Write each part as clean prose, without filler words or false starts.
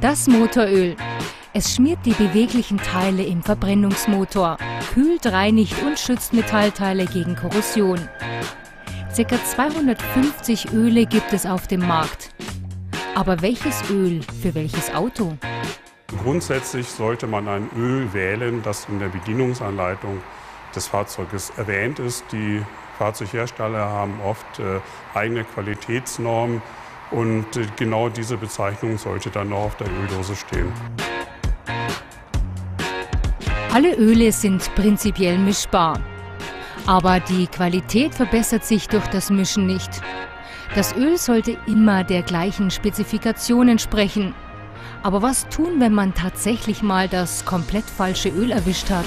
Das Motoröl. Es schmiert die beweglichen Teile im Verbrennungsmotor, kühlt, reinigt und schützt Metallteile gegen Korrosion. Ca. 250 Öle gibt es auf dem Markt. Aber welches Öl für welches Auto? Grundsätzlich sollte man ein Öl wählen, das in der Bedienungsanleitung des Fahrzeuges erwähnt ist. Die Fahrzeughersteller haben oft eigene Qualitätsnormen und genau diese Bezeichnung sollte dann noch auf der Öldose stehen. Alle Öle sind prinzipiell mischbar. Aber die Qualität verbessert sich durch das Mischen nicht. Das Öl sollte immer der gleichen Spezifikation entsprechen. Aber was tun, wenn man tatsächlich mal das komplett falsche Öl erwischt hat?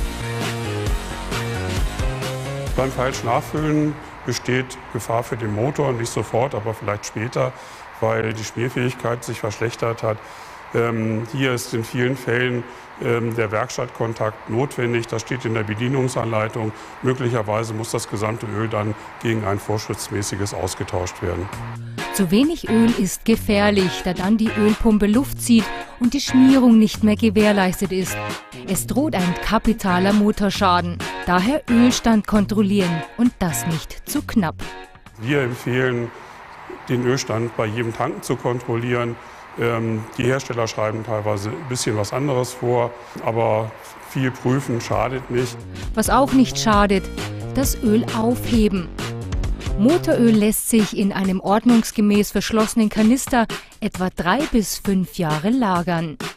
Beim falschen Nachfüllen besteht Gefahr für den Motor, nicht sofort, aber vielleicht später, weil die Schmierfähigkeit sich verschlechtert hat. Hier ist in vielen Fällen der Werkstattkontakt notwendig. Das steht in der Bedienungsanleitung. Möglicherweise muss das gesamte Öl dann gegen ein vorschriftsmäßiges ausgetauscht werden. Zu wenig Öl ist gefährlich, da dann die Ölpumpe Luft zieht und die Schmierung nicht mehr gewährleistet ist. Es droht ein kapitaler Motorschaden. Daher Ölstand kontrollieren und das nicht zu knapp. Wir empfehlen, den Ölstand bei jedem Tanken zu kontrollieren. Die Hersteller schreiben teilweise ein bisschen was anderes vor, aber viel prüfen schadet nicht. Was auch nicht schadet, das Öl aufheben. Motoröl lässt sich in einem ordnungsgemäß verschlossenen Kanister etwa 3 bis 5 Jahre lagern.